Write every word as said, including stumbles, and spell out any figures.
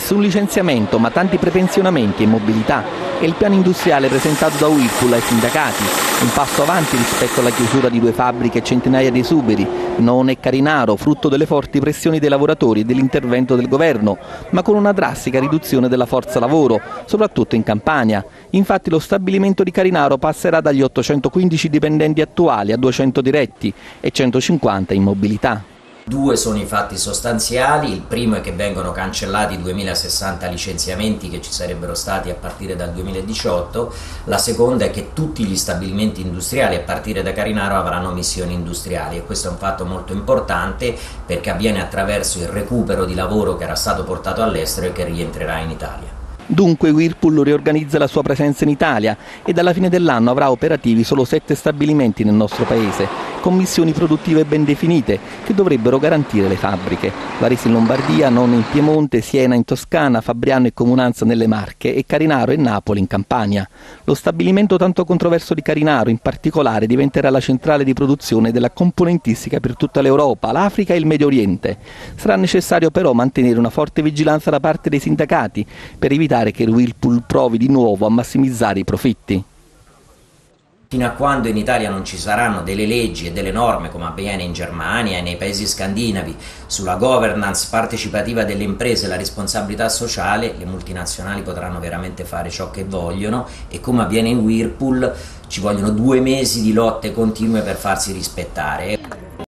Nessun licenziamento, ma tanti prepensionamenti e mobilità. È il piano industriale presentato da Whirlpool ai sindacati, un passo avanti rispetto alla chiusura di due fabbriche e centinaia di esuberi. Non è Carinaro, frutto delle forti pressioni dei lavoratori e dell'intervento del governo, ma con una drastica riduzione della forza lavoro, soprattutto in Campania. Infatti lo stabilimento di Carinaro passerà dagli ottocentoquindici dipendenti attuali a duecento diretti e centocinquanta in mobilità. Due sono i fatti sostanziali: il primo è che vengono cancellati i duemilasessanta licenziamenti che ci sarebbero stati a partire dal duemiladiciotto, la seconda è che tutti gli stabilimenti industriali a partire da Carinaro avranno missioni industriali, e questo è un fatto molto importante perché avviene attraverso il recupero di lavoro che era stato portato all'estero e che rientrerà in Italia. Dunque Whirlpool riorganizza la sua presenza in Italia e dalla fine dell'anno avrà operativi solo sette stabilimenti nel nostro paese, con missioni produttive ben definite che dovrebbero garantire le fabbriche. Varese in Lombardia, Nonne in Piemonte, Siena in Toscana, Fabriano e Comunanza nelle Marche e Carinaro e Napoli in Campania. Lo stabilimento tanto controverso di Carinaro in particolare diventerà la centrale di produzione della componentistica per tutta l'Europa, l'Africa e il Medio Oriente. Sarà necessario però mantenere una forte vigilanza da parte dei sindacati per evitare che il Whirlpool provi di nuovo a massimizzare i profitti. Fino a quando in Italia non ci saranno delle leggi e delle norme, come avviene in Germania e nei paesi scandinavi, sulla governance partecipativa delle imprese e la responsabilità sociale, le multinazionali potranno veramente fare ciò che vogliono, e come avviene in Whirlpool ci vogliono due mesi di lotte continue per farsi rispettare.